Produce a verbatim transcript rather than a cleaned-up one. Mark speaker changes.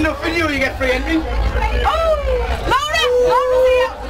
Speaker 1: enough for you, you get free entry.
Speaker 2: Oh! Laura! Laura's here!